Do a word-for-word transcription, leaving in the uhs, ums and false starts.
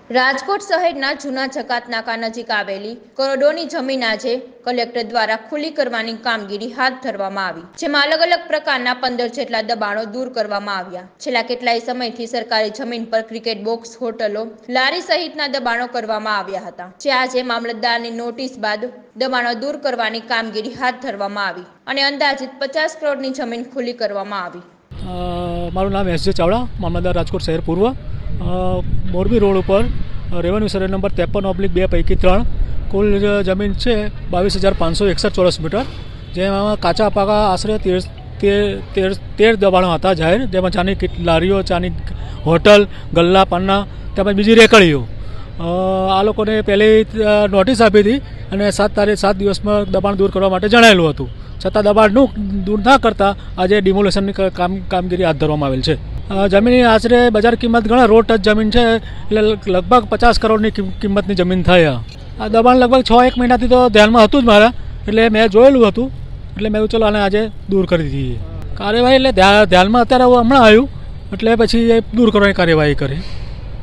રાજકોટ શહેરના જૂના જકાત નાકા નજીક આવેલી કરોડોની જમીન આજે કલેક્ટર દ્વારા ખુલ્લી કરવાની કામગીરી હાથ ધરવામાં આવી, જેમાં અલગ અલગ પ્રકારના પંદર જેટલા દબાણો દૂર કરવામાં આવ્યા। છેલ્લા કેટલાય સમયથી સરકારી જમીન પર ક્રિકેટ બોક્સ, હોટલો, લારી સહિતના દબાણો કરવામાં આવ્યા હતા, જે આજે મામલતદારની નોટિસ બાદ દબાણો દૂર કરવાની કામગીરી હાથ ધરવામાં આવી અને અંદાજિત પચાસ કરોડની જમીન ખુલ્લી કરવામાં આવી। મારું નામ એસ જે ચાવડા, મામલતદાર રાજકોટ શહેર પૂર્વ। મોરબી રોડ ઉપર રેવન્યુ સર્વે નંબર ત્રેપન ઓબ્લિક બે પૈકી ત્રણ કુલ જમીન છે બાવીસ હજાર પાંચસો એકસઠ ચોરસ મીટર, જેમાં કાચા પાકા આશરે તેર તેર તેર દબાણો હતા જાહેર, જેમાં ચાની લારીઓ, ચાની હોટલ, ગલ્લા, પાનના તેમજ બીજી રેકડીઓ। આ લોકોને પહેલી નોટિસ આપી હતી અને સાત તારીખ સાત દિવસમાં દબાણ દૂર કરવા માટે જણાવેલું હતું, છતાં દબાણનું દૂર ના કરતા આજે ડિમોલેશનની કામ કામગીરી હાથ ધરવામાં આવેલ છે। જમીનની આશરે બજાર કિંમત ઘણા રોડ ટચ જમીન છે, એટલે લગભગ પચાસ કરોડની કિંમતની જમીન થઈ। આ દબાણ લગભગ છ એક મહિનાથી તો ધ્યાનમાં હતું જ મારા, એટલે મેં જોયેલું હતું, એટલે મેં ચલો આને આજે દૂર કરી દીધી કાર્યવાહી। એટલે ધ્યાનમાં અત્યારે હમણાં આવ્યું એટલે પછી દૂર કરવાની કાર્યવાહી કરી।